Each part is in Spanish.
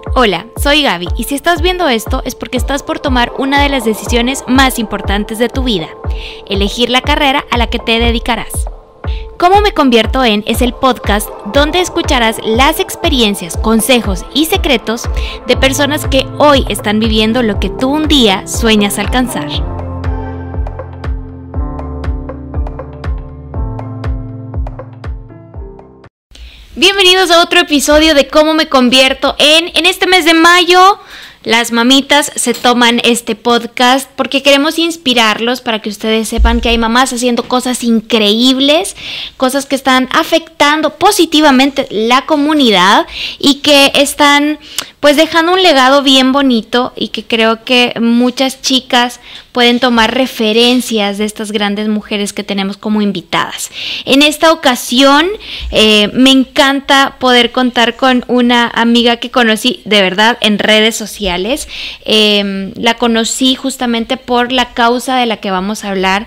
Hola, soy Gaby y si estás viendo esto es porque estás por tomar una de las decisiones más importantes de tu vida, elegir la carrera a la que te dedicarás. Cómo me convierto en es el podcast donde escucharás las experiencias, consejos y secretos de personas que hoy están viviendo lo que tú un día sueñas alcanzar. Bienvenidos a otro episodio de Cómo me convierto en este mes de mayo. Las mamitas se toman este podcast porque queremos inspirarlos para que ustedes sepan que hay mamás haciendo cosas increíbles, cosas que están afectando positivamente la comunidad y que están pues dejando un legado bien bonito y que creo que muchas chicas pueden tomar referencias de estas grandes mujeres que tenemos como invitadas. En esta ocasión me encanta poder contar con una amiga que conocí de verdad en redes sociales. La conocí justamente por la causa de la que vamos a hablar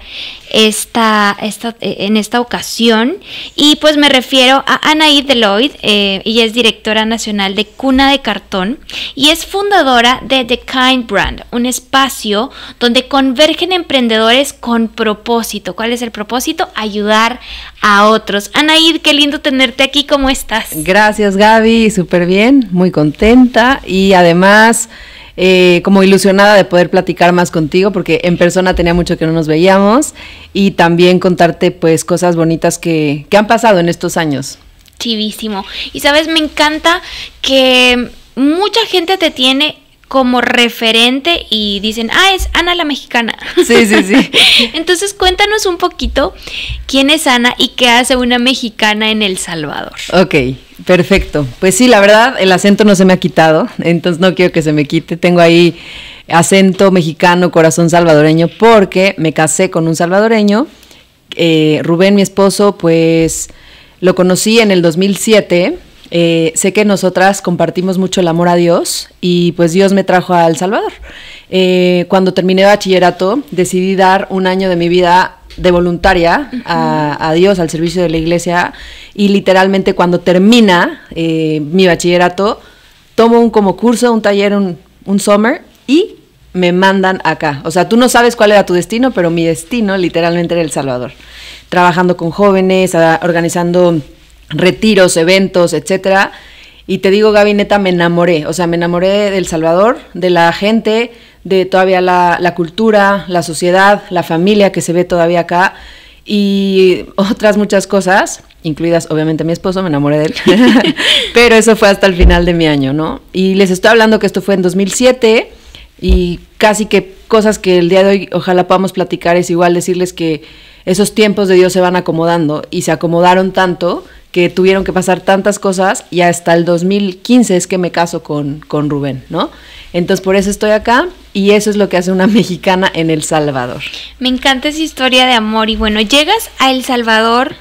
en esta ocasión y pues me refiero a Anaí Deloyd. Ella es directora nacional de Cuna de Cartón y es fundadora de The Kind Brand, un espacio donde convergen emprendedores con propósito. ¿Cuál es el propósito? Ayudar a otros. Anaí, qué lindo tenerte aquí, ¿cómo estás? Gracias, Gaby, súper bien, muy contenta y además como ilusionada de poder platicar más contigo porque en persona tenía mucho que no nos veíamos y también contarte pues cosas bonitas que han pasado en estos años. Chivísimo. Y sabes, me encanta que mucha gente te tiene como referente y dicen, es Ana la mexicana. Sí, sí, sí. Entonces cuéntanos un poquito quién es Ana y qué hace una mexicana en El Salvador. Ok, perfecto. Pues sí, la verdad, el acento no se me ha quitado, entonces no quiero que se me quite. Tengo ahí acento mexicano, corazón salvadoreño, porque me casé con un salvadoreño. Rubén, mi esposo, pues lo conocí en el 2007. Sé que nosotras compartimos mucho el amor a Dios y pues Dios me trajo a El Salvador. Cuando terminé bachillerato decidí dar un año de mi vida de voluntaria a Dios, al servicio de la iglesia, y literalmente cuando termina mi bachillerato tomo un como curso, un taller, un summer y me mandan acá. O sea, tú no sabes cuál era tu destino, pero mi destino literalmente era El Salvador, trabajando con jóvenes, organizando retiros, eventos, etcétera. Y te digo, Gaby, neta, me enamoré. O sea, me enamoré de El Salvador, de la gente, de todavía la cultura, la sociedad, la familia que se ve todavía acá y otras muchas cosas, incluidas obviamente mi esposo, me enamoré de él. Pero eso fue hasta el final de mi año, ¿no? Y les estoy hablando que esto fue en 2007 y casi que cosas que el día de hoy ojalá podamos platicar es igual decirles que esos tiempos de Dios se van acomodando y se acomodaron tanto que tuvieron que pasar tantas cosas y hasta el 2015 es que me caso con Rubén, ¿no? Entonces por eso estoy acá y eso es lo que hace una mexicana en El Salvador. Me encanta esa historia de amor y bueno, llegas a El Salvador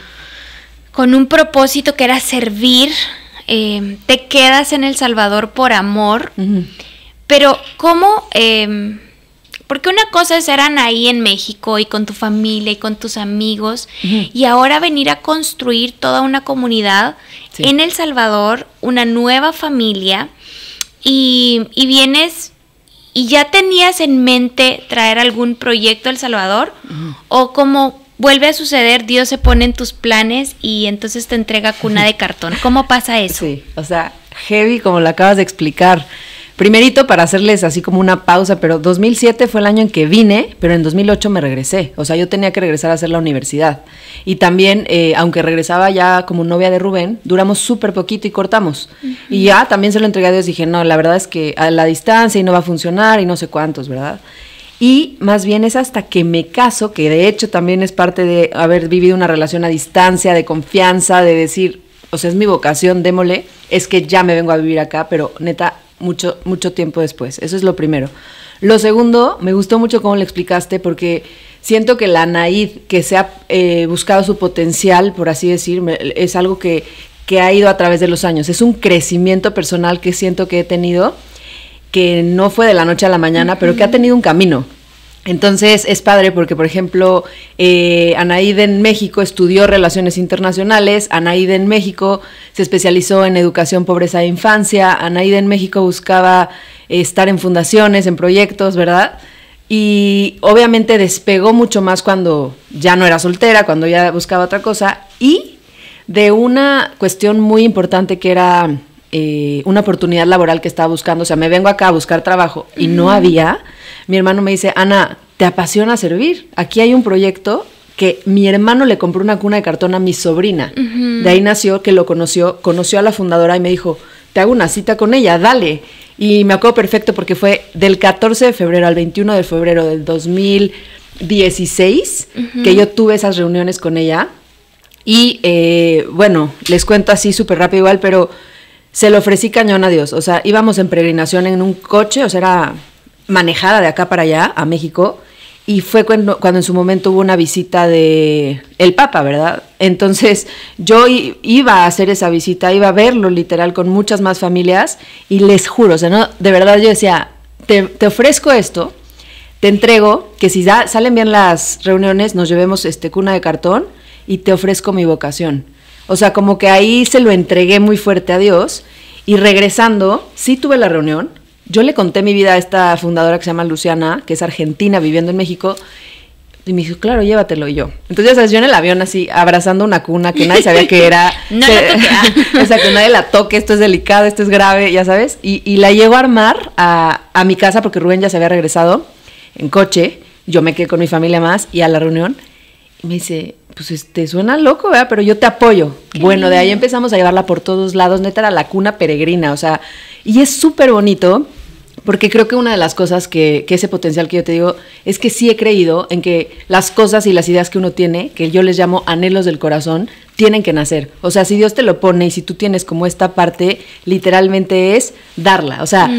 con un propósito que era servir, te quedas en El Salvador por amor, pero ¿cómo...? Porque una cosa es ser Anaí en México y con tu familia y con tus amigos y ahora venir a construir toda una comunidad en El Salvador, una nueva familia y vienes y ya tenías en mente traer algún proyecto a El Salvador o como vuelve a suceder, Dios se pone en tus planes y entonces te entrega Cuna de Cartón. ¿Cómo pasa eso? Sí, o sea, heavy como lo acabas de explicar. Primerito, para hacerles así como una pausa, pero 2007 fue el año en que vine, pero en 2008 me regresé. O sea, yo tenía que regresar a hacer la universidad. Y también, aunque regresaba ya como novia de Rubén, duramos súper poquito y cortamos. Y ya también se lo entregué a Dios. Dije, no, la verdad es que a la distancia y no va a funcionar y no sé cuántos, ¿verdad? Y más bien es hasta que me caso, que de hecho también es parte de haber vivido una relación a distancia, de confianza, de decir, o sea, es mi vocación, démosle, es que ya me vengo a vivir acá, pero neta, mucho tiempo después. Eso es lo primero. Lo segundo, me gustó mucho cómo le explicaste porque siento que la Anaí que se ha buscado su potencial, por así decir, es algo que ha ido a través de los años. Es un crecimiento personal que siento que he tenido, que no fue de la noche a la mañana, pero que ha tenido un camino. Entonces es padre porque, por ejemplo, Anaíde en México estudió Relaciones Internacionales, Anaíde en México se especializó en Educación, Pobreza e Infancia, Anaíde en México buscaba estar en fundaciones, en proyectos, ¿verdad? Y obviamente despegó mucho más cuando ya no era soltera, cuando ya buscaba otra cosa, y de una cuestión muy importante que era una oportunidad laboral que estaba buscando. O sea, me vengo acá a buscar trabajo y no había. Mi hermano me dice, Ana, ¿te apasiona servir? Aquí hay un proyecto que mi hermano le compró una cuna de cartón a mi sobrina. De ahí nació, que lo conoció a la fundadora y me dijo, te hago una cita con ella, dale. Y me acuerdo perfecto porque fue del 14 de febrero al 21 de febrero del 2016 que yo tuve esas reuniones con ella. Y bueno, les cuento así súper rápido igual, pero se lo ofrecí cañón a Dios. O sea, íbamos en peregrinación en un coche, o sea, era manejada de acá para allá, a México, y fue cuando en su momento hubo una visita de el Papa, ¿verdad? Entonces yo iba a hacer esa visita, iba a verlo literal con muchas más familias, y les juro, o sea, no, de verdad yo decía, te ofrezco esto, te entrego, que si salen bien las reuniones, nos llevemos cuna de cartón, y te ofrezco mi vocación. O sea, como que ahí se lo entregué muy fuerte a Dios, y regresando, sí tuve la reunión. Yo le conté mi vida a esta fundadora que se llama Luciana, que es argentina, viviendo en México, y me dijo, claro, llévatelo. Y yo. Entonces, ya sabes, yo en el avión así, abrazando una cuna que nadie sabía que era. No la toqué. O sea, que nadie la toque, esto es delicado, esto es grave, ya sabes. Y la llego a armar a mi casa, porque Rubén ya se había regresado en coche, yo me quedé con mi familia más, y a la reunión, y me dice, pues suena loco, ¿verdad? Pero yo te apoyo. Bueno, de ahí empezamos a llevarla por todos lados, neta era la cuna peregrina, o sea, y es súper bonito, porque creo que una de las cosas que ese potencial que yo te digo, es que sí he creído en que las cosas y las ideas que uno tiene, que yo les llamo anhelos del corazón, tienen que nacer. O sea, si Dios te lo pone y si tú tienes como esta parte, literalmente es darla, o sea,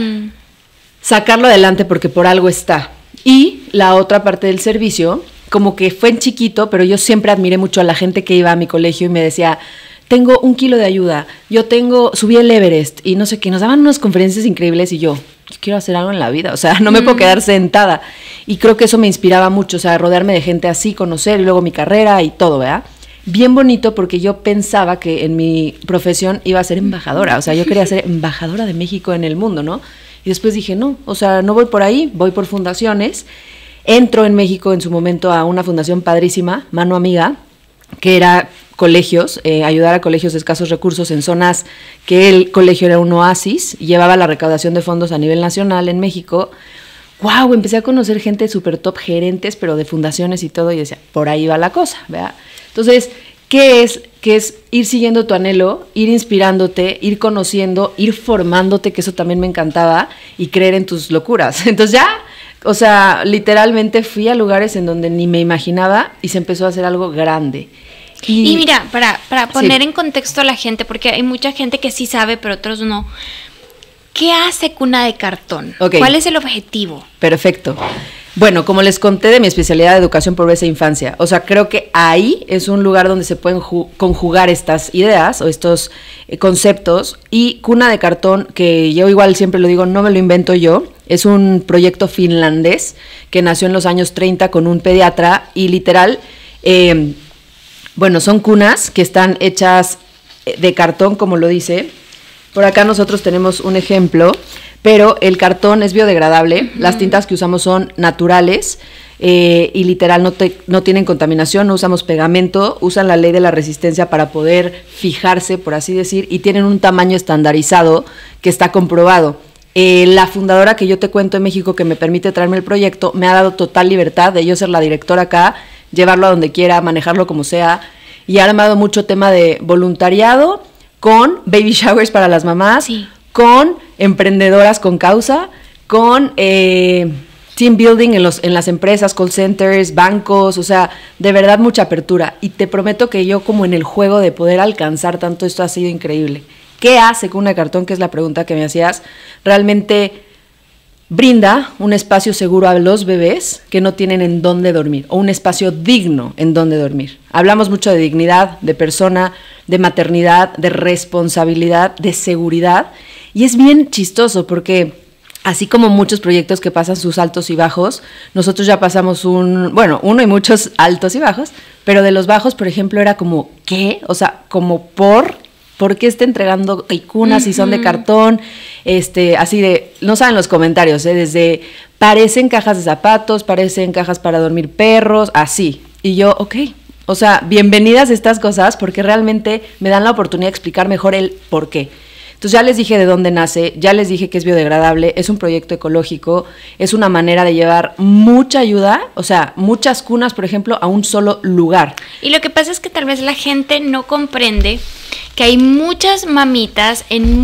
sacarlo adelante porque por algo está. Y la otra parte del servicio, como que fue en chiquito, pero yo siempre admiré mucho a la gente que iba a mi colegio y me decía, tengo 1 kilo de ayuda, subí el Everest y no sé qué, nos daban unas conferencias increíbles y yo quiero hacer algo en la vida, o sea, no me puedo quedar sentada. Y creo que eso me inspiraba mucho, o sea, rodearme de gente así, conocer y luego mi carrera y todo, ¿verdad? Bien bonito porque yo pensaba que en mi profesión iba a ser embajadora, o sea, yo quería ser embajadora de México en el mundo, ¿no? Y después dije, no, o sea, no voy por ahí, voy por fundaciones. Entro en México en su momento a una fundación padrísima, Mano Amiga, que era colegios, ayudar a colegios de escasos recursos en zonas que el colegio era un oasis, llevaba la recaudación de fondos a nivel nacional en México. ¡Wow! Empecé a conocer gente súper top, gerentes, pero de fundaciones y todo, y decía, por ahí va la cosa, ¿verdad? Entonces, ¿qué es ir siguiendo tu anhelo, ir inspirándote, ir conociendo, ir formándote, que eso también me encantaba, y creer en tus locuras? Entonces ya, o sea, literalmente fui a lugares en donde ni me imaginaba y se empezó a hacer algo grande. Y mira, para poner en contexto a la gente, porque hay mucha gente que sí sabe, pero otros no. ¿Qué hace Cuna de Cartón? Okay. ¿Cuál es el objetivo? Perfecto. Bueno, como les conté de mi especialidad de educación, pobreza e infancia, o sea, creo que ahí es un lugar donde se pueden conjugar estas ideas o estos conceptos. Y Cuna de Cartón, que yo igual siempre lo digo, no me lo invento yo, es un proyecto finlandés que nació en los años 30 con un pediatra y literal, bueno, son cunas que están hechas de cartón, como lo dice. Por acá nosotros tenemos un ejemplo, pero el cartón es biodegradable, las tintas que usamos son naturales y literal no tienen contaminación, no usamos pegamento, usan la ley de la resistencia para poder fijarse, por así decir, y tienen un tamaño estandarizado que está comprobado. La fundadora que yo te cuento en México, que me permite traerme el proyecto, me ha dado total libertad de yo ser la directora acá, llevarlo a donde quiera, manejarlo como sea, y ha armado mucho tema de voluntariado, con baby showers para las mamás, sí, con emprendedoras con causa, con team building en las empresas, call centers, bancos, o sea, de verdad mucha apertura. Y te prometo que yo, como en el juego de poder alcanzar tanto, esto ha sido increíble. ¿Qué hace Cuna de Cartón? Que es la pregunta que me hacías. Realmente brinda un espacio seguro a los bebés que no tienen en dónde dormir, o un espacio digno en dónde dormir. Hablamos mucho de dignidad, de persona, de maternidad, de responsabilidad, de seguridad, y es bien chistoso porque así como muchos proyectos que pasan sus altos y bajos, nosotros ya pasamos uno y muchos altos y bajos, pero de los bajos, por ejemplo, era como, ¿qué? O sea, como ¿por qué está entregando cunas si son de cartón? Así de, no saben los comentarios, desde parecen cajas de zapatos, parecen cajas para dormir perros, así. Y yo, ok, o sea, bienvenidas estas cosas porque realmente me dan la oportunidad de explicar mejor el por qué. Entonces ya les dije de dónde nace, ya les dije que es biodegradable, es un proyecto ecológico, es una manera de llevar mucha ayuda, o sea, muchas cunas, por ejemplo, a un solo lugar. Y lo que pasa es que tal vez la gente no comprende que hay muchas mamitas en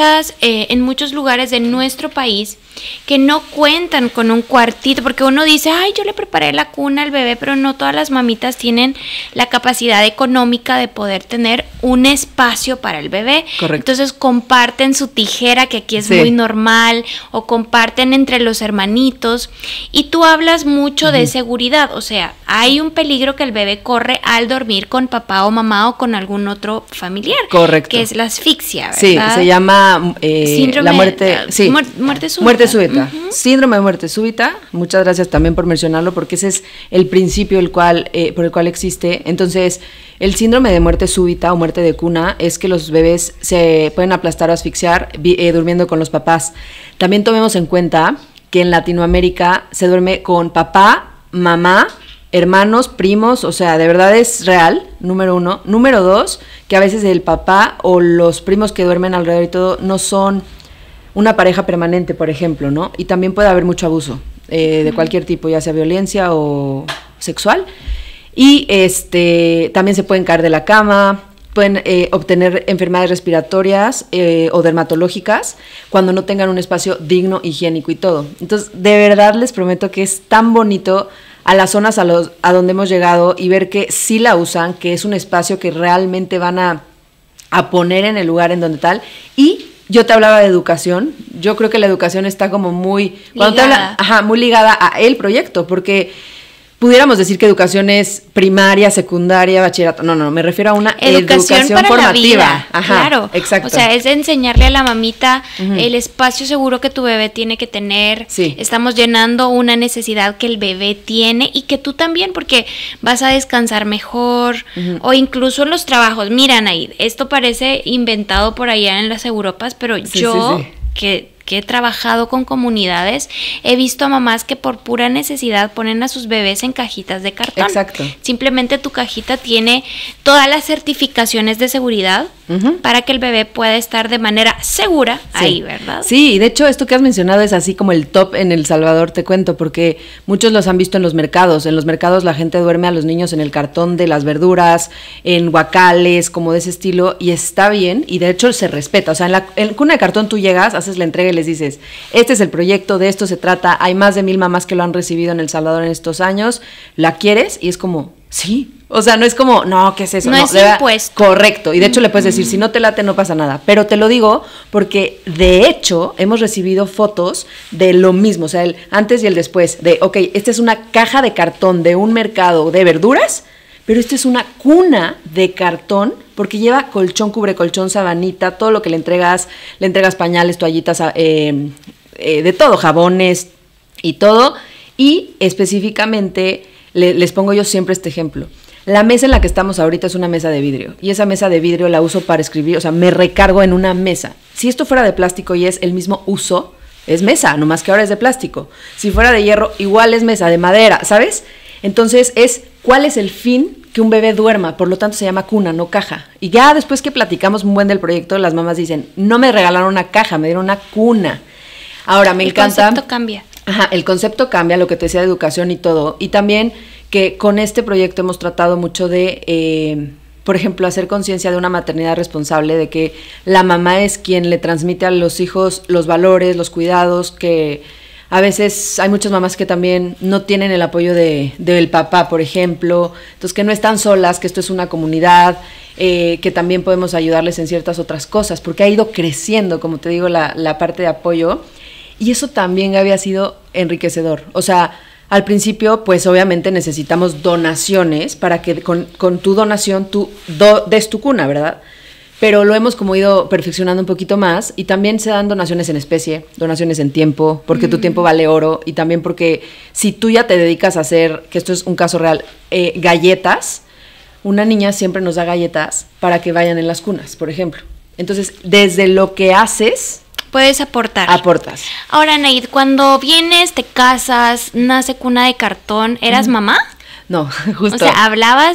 muchos lugares de nuestro país que no cuentan con un cuartito, porque uno dice, ay, yo le preparé la cuna al bebé, pero no todas las mamitas tienen la capacidad económica de poder tener un espacio para el bebé. Correcto. Entonces comparten su tijera, que aquí es muy normal, o comparten entre los hermanitos, y tú hablas mucho de seguridad, o sea, hay un peligro que el bebé corre al dormir con papá o mamá o con algún otro familiar. Correcto. Que es la asfixia, ¿verdad? Sí, se llama síndrome la muerte, sí. Muerte súbita. Muerte súbita. Síndrome de muerte súbita. Muchas gracias también por mencionarlo, porque ese es el principio por el cual existe. Entonces, el síndrome de muerte súbita o muerte de cuna es que los bebés se pueden aplastar o asfixiar durmiendo con los papás. También tomemos en cuenta que en Latinoamérica se duerme con papá, mamá, hermanos, primos, o sea, de verdad es real, número uno. Número dos, que a veces el papá o los primos que duermen alrededor y todo no son una pareja permanente, por ejemplo, ¿no? Y también puede haber mucho abuso de cualquier tipo, ya sea violencia o sexual. Y también se pueden caer de la cama, pueden obtener enfermedades respiratorias o dermatológicas cuando no tengan un espacio digno, higiénico y todo. Entonces, de verdad les prometo que es tan bonito a las zonas a donde hemos llegado y ver que sí la usan, que es un espacio que realmente van a poner en el lugar en donde tal. Y yo te hablaba de educación, yo creo que la educación está como muy muy ligada a el proyecto, porque pudiéramos decir que educación es primaria, secundaria, bachillerato. No, me refiero a una educación para formativa. La vida. Claro, exacto. O sea, es de enseñarle a la mamita el espacio seguro que tu bebé tiene que tener. Sí. Estamos llenando una necesidad que el bebé tiene y que tú también, porque vas a descansar mejor. O incluso en los trabajos. Mira, Anaid, esto parece inventado por allá en las Europas, pero yo que he trabajado con comunidades, he visto a mamás que por pura necesidad ponen a sus bebés en cajitas de cartón. Exacto. Simplemente tu cajita tiene todas las certificaciones de seguridad para que el bebé pueda estar de manera segura ahí, ¿verdad? Sí, y de hecho esto que has mencionado es así como el top en El Salvador, te cuento, porque muchos los han visto en los mercados. En los mercados la gente duerme a los niños en el cartón de las verduras, en guacales, como de ese estilo, y está bien, y de hecho se respeta. O sea, en cuna de cartón tú llegas, haces la entrega y les dices, este es el proyecto, de esto se trata, hay más de 1000 mamás que lo han recibido en El Salvador en estos años, ¿la quieres? Y es como, sí. O sea, no es como, no, ¿qué es eso? No es impuesto. Correcto, y de hecho le puedes decir, si no te late no pasa nada, pero te lo digo porque de hecho hemos recibido fotos de lo mismo, o sea, el antes y el después, de, ok, esta es una caja de cartón de un mercado de verduras, pero esta es una cuna de cartón porque lleva colchón, cubre colchón, sabanita, todo lo que le entregas pañales, toallitas, de todo, jabones y todo, y específicamente les pongo yo siempre este ejemplo. La mesa en la que estamos ahorita es una mesa de vidrio, y esa mesa de vidrio la uso para escribir, o sea, me recargo en una mesa. Si esto fuera de plástico y es el mismo uso, es mesa, nomás que ahora es de plástico. Si fuera de hierro, igual es mesa, de madera, ¿sabes? Entonces ¿cuál es el fin? Que un bebé duerma, por lo tanto se llama cuna, no caja. Y ya después que platicamos un buen del proyecto, las mamás dicen, no me regalaron una caja, me dieron una cuna. Ahora, me encanta. El concepto cambia. Ajá, el concepto cambia, lo que te decía de educación y todo. Y también que con este proyecto hemos tratado mucho de, por ejemplo, hacer conciencia de una maternidad responsable, de que la mamá es quien le transmite a los hijos los valores, los cuidados, que a veces hay muchas mamás que también no tienen el apoyo del papá, por ejemplo, entonces que no están solas, que esto es una comunidad, que también podemos ayudarles en ciertas otras cosas, porque ha ido creciendo, como te digo, la parte de apoyo, y eso también había sido enriquecedor. O sea, al principio, pues obviamente necesitamos donaciones para que con tu donación tú des tu cuna, ¿verdad? pero lo hemos como ido perfeccionando un poquito más y también se dan donaciones en especie, donaciones en tiempo, porque tu tiempo vale oro y también porque si tú ya te dedicas a hacer, que esto es un caso real, galletas, una niña siempre nos da galletas para que vayan en las cunas, por ejemplo. Entonces, desde lo que haces... Puedes aportar. Aportas. Ahora, Anaid, cuando vienes, te casas, nace Cuna de Cartón, ¿eras mamá? No, justo. O sea, hablabas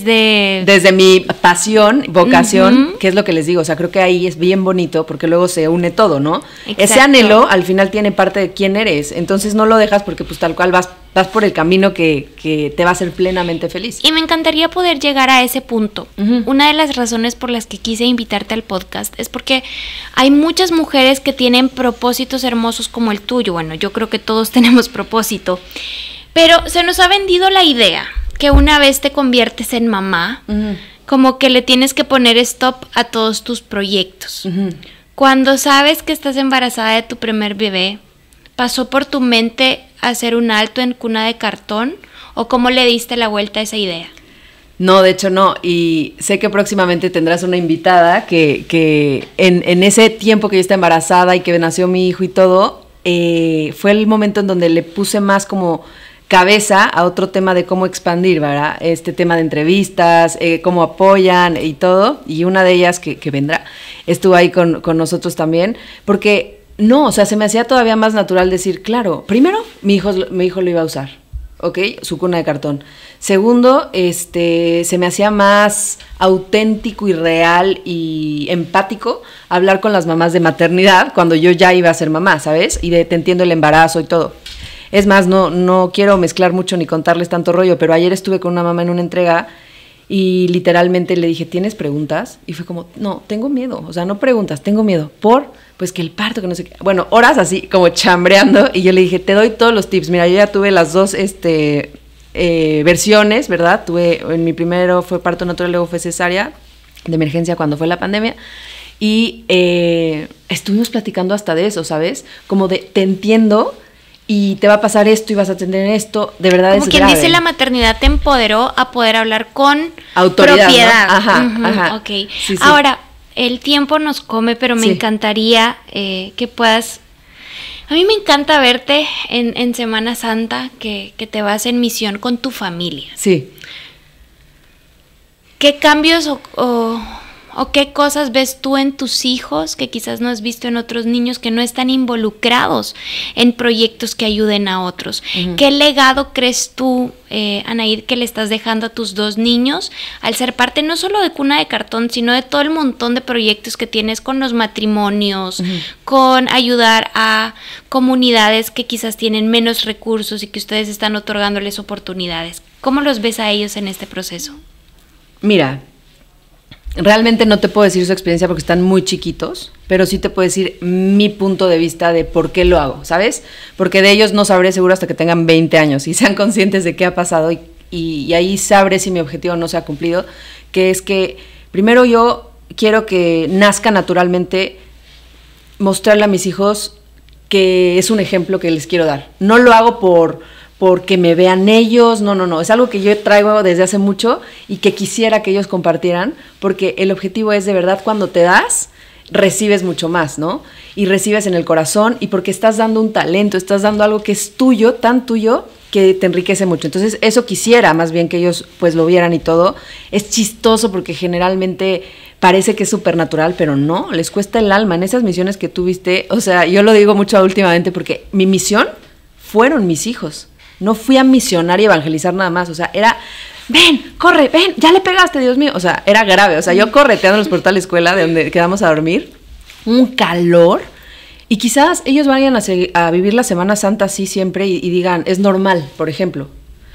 desde mi pasión, vocación, que es lo que les digo, o sea, creo que ahí es bien bonito porque luego se une todo, ¿no? Exacto. Ese anhelo al final tiene parte de quién eres, entonces no lo dejas porque pues tal cual vas por el camino que te va a hacer plenamente feliz. Y me encantaría poder llegar a ese punto. Una de las razones por las que quise invitarte al podcast es porque hay muchas mujeres que tienen propósitos hermosos como el tuyo. Bueno, yo creo que todos tenemos propósito. Pero se nos ha vendido la idea que una vez te conviertes en mamá, como que le tienes que poner stop a todos tus proyectos. Cuando sabes que estás embarazada de tu primer bebé, ¿pasó por tu mente hacer un alto en Cuna de Cartón? ¿O cómo le diste la vuelta a esa idea? No, de hecho no, y sé que próximamente tendrás una invitada que en ese tiempo que yo estaba embarazada y que nació mi hijo y todo, fue el momento en donde le puse más como cabeza a otro tema de cómo expandir, ¿verdad? Este tema de entrevistas, cómo apoyan y todo, y una de ellas que vendrá, estuvo ahí con nosotros también, porque no, o sea, se me hacía todavía más natural decir, claro, primero, mi hijo lo iba a usar, ¿ok? Su Cuna de Cartón. Segundo, se me hacía más auténtico y real y empático hablar con las mamás de maternidad cuando yo ya iba a ser mamá, ¿sabes? Y te entiendo el embarazo y todo. Es más, no quiero mezclar mucho ni contarles tanto rollo, pero ayer estuve con una mamá en una entrega y literalmente le dije, ¿tienes preguntas? Y fue como, no, tengo miedo, o sea, no preguntas, tengo miedo, pues que el parto, que no sé qué. Bueno, horas así como chambreando y yo le dije, te doy todos los tips. Mira, yo ya tuve las dos versiones, ¿verdad? En mi primero fue parto natural, luego fue cesárea de emergencia cuando fue la pandemia. Y estuvimos platicando hasta de eso, ¿sabes? Como de, te entiendo y te va a pasar esto y vas a tener esto, de verdad como es grave. Como quien dice, la maternidad te empoderó a poder hablar con autoridad, propiedad. ¿no? Ajá. Ok. Sí. Ahora, el tiempo nos come, pero me encantaría que puedas... A mí me encanta verte en Semana Santa, que te vas en misión con tu familia. Sí. ¿Qué cambios o qué cosas ves tú en tus hijos que quizás no has visto en otros niños que no están involucrados en proyectos que ayuden a otros? ¿Qué legado crees tú, Anaid, que le estás dejando a tus dos niños al ser parte no solo de Cuna de Cartón, sino de todo el montón de proyectos que tienes con los matrimonios, con ayudar a comunidades que quizás tienen menos recursos y que ustedes están otorgándoles oportunidades? ¿Cómo los ves a ellos en este proceso? Mira, realmente no te puedo decir su experiencia porque están muy chiquitos, pero sí te puedo decir mi punto de vista de por qué lo hago, ¿sabes? Porque de ellos no sabré seguro hasta que tengan 20 años y sean conscientes de qué ha pasado y ahí sabré si mi objetivo no se ha cumplido, que es que primero yo quiero que nazca naturalmente mostrarle a mis hijos que es un ejemplo que les quiero dar. No lo hago porque me vean ellos, no, es algo que yo traigo desde hace mucho y que quisiera que ellos compartieran, porque el objetivo es de verdad cuando te das, recibes mucho más, ¿no? Y recibes en el corazón y porque estás dando un talento, estás dando algo que es tuyo, tan tuyo, que te enriquece mucho. Entonces eso quisiera más bien que ellos pues lo vieran y todo. Es chistoso porque generalmente parece que es súper natural, pero no, les cuesta el alma. En esas misiones que tú viste, o sea, yo lo digo mucho últimamente porque mi misión fueron mis hijos. No fui a misionar y evangelizar nada más, o sea, era, ven, corre, ven, ya le pegaste, Dios mío, o sea, era grave, o sea, yo correteando los portales de la escuela de donde quedamos a dormir, un calor, y quizás ellos vayan a vivir la Semana Santa así siempre y digan, es normal, por ejemplo,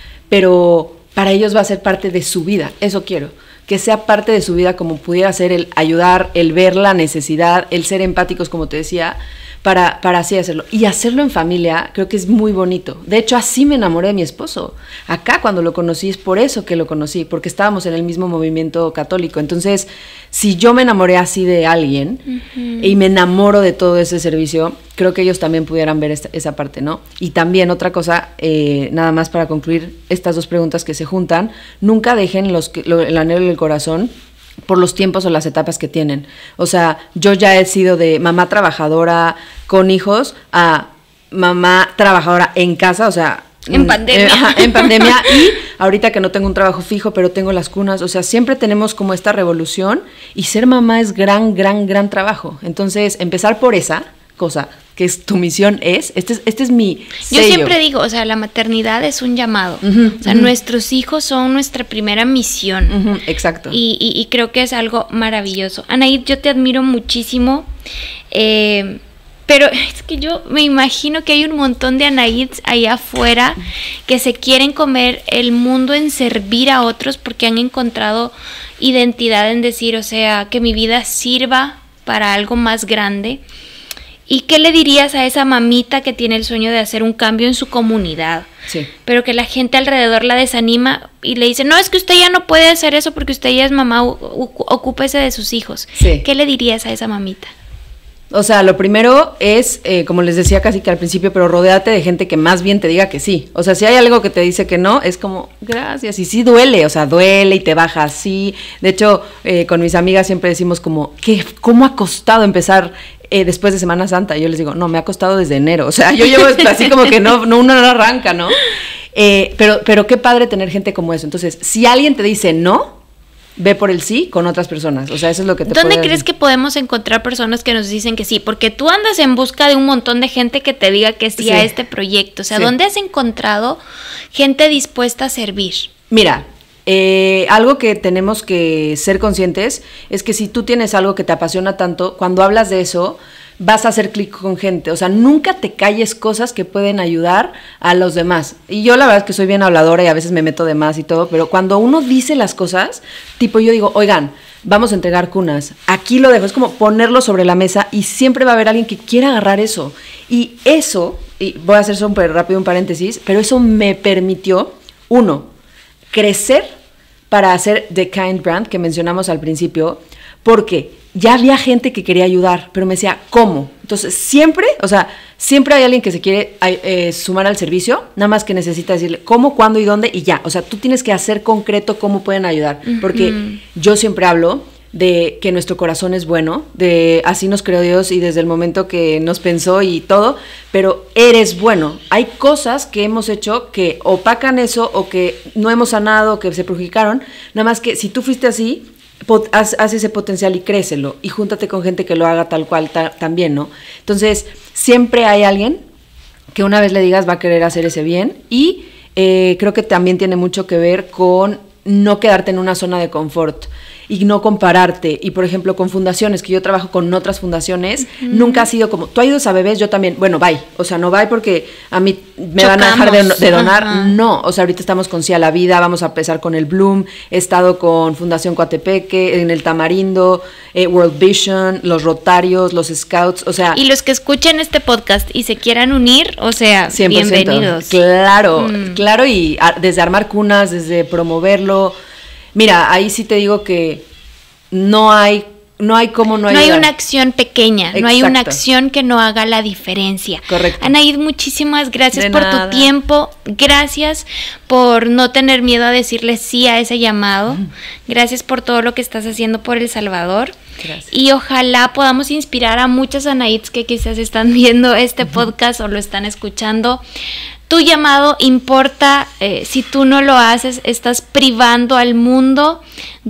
pero para ellos va a ser parte de su vida, eso quiero, que sea parte de su vida como pudiera ser el ayudar, el ver la necesidad, el ser empáticos, como te decía, para así hacerlo. Y hacerlo en familia creo que es muy bonito. De hecho, así me enamoré de mi esposo. Acá cuando lo conocí es por eso que lo conocí, porque estábamos en el mismo movimiento católico. Entonces, si yo me enamoré así de alguien y me enamoro de todo ese servicio, creo que ellos también pudieran ver esa parte, ¿no? Y también otra cosa, nada más para concluir estas dos preguntas que se juntan, nunca dejen el anhelo del corazón por los tiempos o las etapas que tienen. O sea, yo ya he sido de mamá trabajadora con hijos a mamá trabajadora en casa, o sea... En pandemia. En pandemia, y ahorita que no tengo un trabajo fijo, pero tengo las cunas, o sea, siempre tenemos como esta revolución, y ser mamá es gran trabajo. Entonces, empezar por esa cosa, que es tu misión, este es mi sello. Yo siempre digo, o sea, la maternidad es un llamado. O sea, nuestros hijos son nuestra primera misión. Exacto. Y creo que es algo maravilloso. Anaid, yo te admiro muchísimo. Pero es que yo me imagino que hay un montón de Anaids allá afuera que se quieren comer el mundo en servir a otros porque han encontrado identidad en decir, o sea, que mi vida sirva para algo más grande. ¿Y qué le dirías a esa mamita que tiene el sueño de hacer un cambio en su comunidad? Sí. Pero que la gente alrededor la desanima y le dice, no, es que usted ya no puede hacer eso porque usted ya es mamá, ocúpese de sus hijos. Sí. ¿Qué le dirías a esa mamita? O sea, lo primero es, como les decía casi que al principio, pero rodéate de gente que más bien te diga que sí. O sea, si hay algo que te dice que no, es como, gracias. Y sí duele, o sea, duele y te baja así. De hecho, con mis amigas siempre decimos como, ¿cómo ha costado empezar después de Semana Santa? Y yo les digo, no, me ha costado desde enero. O sea, yo llevo así como que uno no arranca, ¿no? Pero qué padre tener gente como eso. Entonces, si alguien te dice no, ve por el sí con otras personas. O sea, eso es lo que te ¿Dónde puede crees que podemos encontrar personas que nos dicen que sí? Porque tú andas en busca de un montón de gente que te diga que sí a este proyecto. O sea, ¿dónde has encontrado gente dispuesta a servir? Mira, algo que tenemos que ser conscientes es que si tú tienes algo que te apasiona tanto, cuando hablas de eso, vas a hacer clic con gente. O sea, nunca te calles cosas que pueden ayudar a los demás. Y yo la verdad es que soy bien habladora y a veces me meto de más y todo, pero cuando uno dice las cosas, tipo yo digo, oigan, vamos a entregar cunas, aquí lo dejo, es como ponerlo sobre la mesa y siempre va a haber alguien que quiera agarrar eso. Y eso, y voy a hacer súper rápido un paréntesis, pero eso me permitió, uno, crecer para hacer The Kind Brand que mencionamos al principio, porque ya había gente que quería ayudar, pero me decía, ¿cómo? Entonces, siempre hay alguien que se quiere sumar al servicio, nada más que necesita decirle cómo, cuándo y dónde, y ya. O sea, tú tienes que hacer concreto cómo pueden ayudar, porque yo siempre hablo de que nuestro corazón es bueno, de así nos creó Dios y desde el momento que nos pensó y todo, pero eres bueno. Hay cosas que hemos hecho que opacan eso o que no hemos sanado, o que se perjudicaron, nada más que si tú fuiste así, haz ese potencial y crécelo y júntate con gente que lo haga tal cual también, ¿no? Entonces, siempre hay alguien que una vez le digas va a querer hacer ese bien y creo que también tiene mucho que ver con no quedarte en una zona de confort y no compararte. Y por ejemplo, con fundaciones, que yo trabajo con otras fundaciones, nunca ha sido como, tú ayudas a bebés, yo también, bueno, bye. O sea, no bye porque a mí me van a dejar de donar. No, o sea, ahorita estamos con Sí a la Vida, vamos a empezar con el Bloom, he estado con Fundación Coatepeque, en el Tamarindo, World Vision, los Rotarios, los Scouts, o sea... Y los que escuchen este podcast y se quieran unir, o sea, 100%. Bienvenidos. Claro, y desde armar cunas, desde promoverlo... Mira, ahí sí te digo que no hay cómo no ayudar. No hay una acción pequeña, Exacto. No hay una acción que no haga la diferencia. Correcto. Anaid, muchísimas gracias De por nada. tu tiempo, gracias por no tener miedo a decirle sí a ese llamado, gracias por todo lo que estás haciendo por El Salvador. Gracias. Y ojalá podamos inspirar a muchas Anaids que quizás están viendo este podcast o lo están escuchando. Tu llamado importa, si tú no lo haces, estás privando al mundo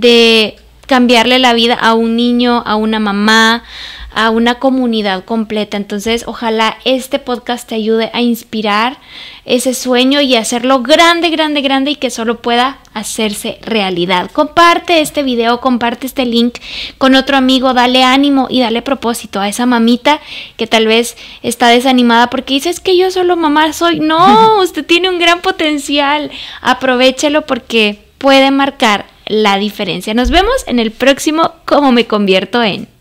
de cambiarle la vida a un niño, a una mamá, a una comunidad completa. Entonces, ojalá este podcast te ayude a inspirar ese sueño y hacerlo grande, grande, grande y que solo pueda hacerse realidad. Comparte este video, comparte este link con otro amigo, dale ánimo y dale propósito a esa mamita que tal vez está desanimada porque dice, es que yo solo mamá soy. No, usted tiene un gran potencial. Aprovéchelo porque puede marcar la diferencia. Nos vemos en el próximo Cómo me convierto en...